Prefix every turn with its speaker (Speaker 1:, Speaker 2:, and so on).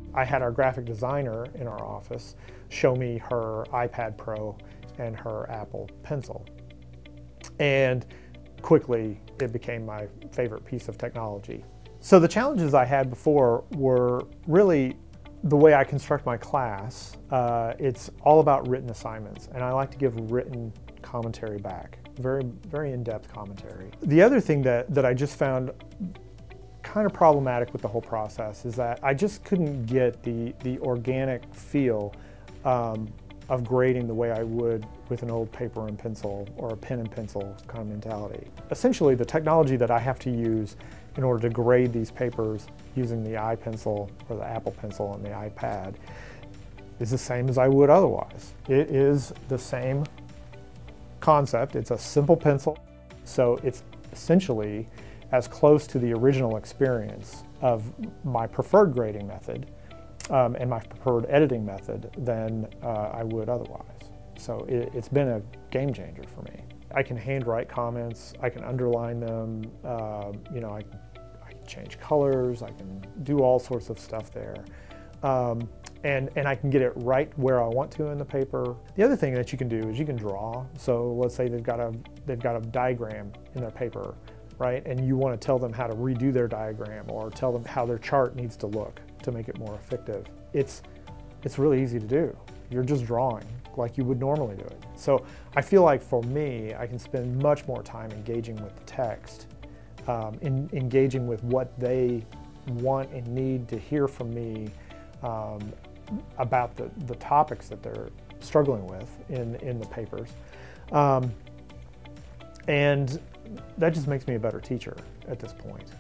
Speaker 1: I had our graphic designer in our office show me her iPad Pro and her Apple Pencil. And quickly, it became my favorite piece of technology. So the challenges I had before were really the way I construct my class. It's all about written assignments, and I like to give written commentary back, very in-depth commentary. The other thing that I just found kind of problematic with the whole process is that I just couldn't get the organic feel of grading the way I would with an old paper and pencil or a pen and pencil kind of mentality. Essentially, the technology that I have to use in order to grade these papers using the iPencil or the Apple Pencil and the iPad is the same as I would otherwise. It is the same concept. It's a simple pencil, so it's essentially as close to the original experience of my preferred grading method and my preferred editing method than I would otherwise. So it's been a game changer for me. I can handwrite comments, I can underline them, you know, I can change colors, I can do all sorts of stuff there. And I can get it right where I want to in the paper. The other thing that you can do is you can draw. So let's say they've got a diagram in their paper, right? And you want to tell them how to redo their diagram or tell them how their chart needs to look to make it more effective. It's really easy to do. You're just drawing like you would normally do it. So I feel like for me, I can spend much more time engaging with the text, engaging with what they want and need to hear from me about the topics that they're struggling with in the papers. And that just makes me a better teacher at this point.